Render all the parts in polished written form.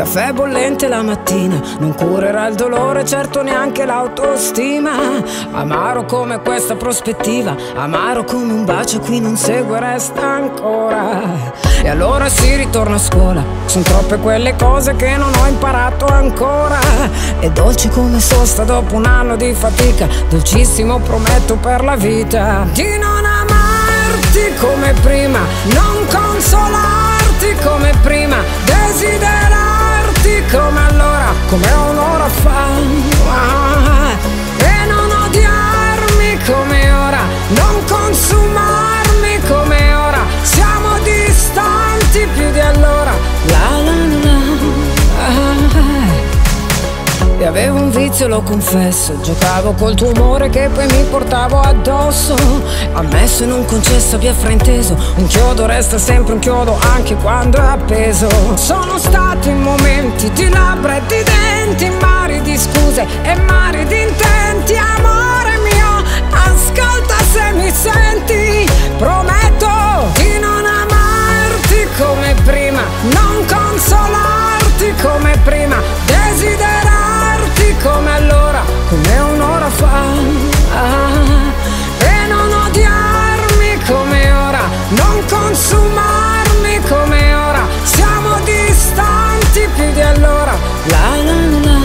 caffè bollente la mattina non curerà il dolore, certo neanche l'autostima. Amaro come questa prospettiva, amaro come un bacio qui non segue, resta ancora. E allora si ritorna a scuola, son troppe quelle cose che non ho imparato ancora. E dolci come sosta dopo un anno di fatica, dolcissimo prometto per la vita. Di non amarti come prima, non consolarti come prima, desiderarti come allora, come un'ora fa, e non odiarmi come ora, non consumarmi come ora. Siamo distanti più di allora, la la la la. E avevo un vizio, lo confesso, giocavo col tuo amore che poi mi portavo addosso. Ammesso e non concesso, via frainteso, un chiodo resta sempre un chiodo anche quando è appeso. Sono stati momenti di labbra e di denti, mari di scuse e mari di intenti. Amore mio, ascolta se mi senti, prometto di non amarti come prima, non consolarti come prima, desiderarti come allora, come un'ora fa, e non odiarmi come ora, non consumarmi come ora. Siamo distanti più di allora, la la la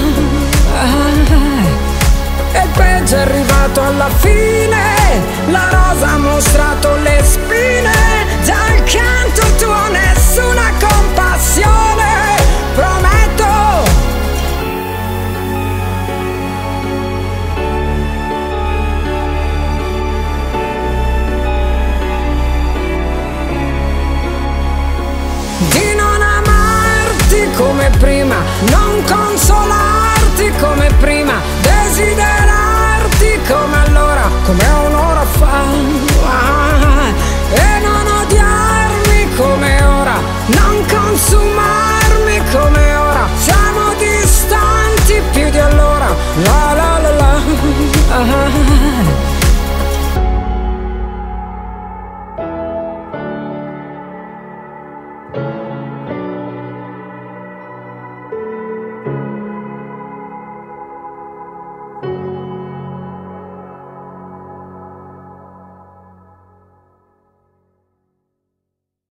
la. E il peggio è arrivato alla fine, la rosa ha mostrato le spine, dal canto tuo nessuna compassione, prometto. Di non amarti come prima, non consolarti come prima, desiderarti come allora, come un'ora fa, e non odiarmi come ora, non consumare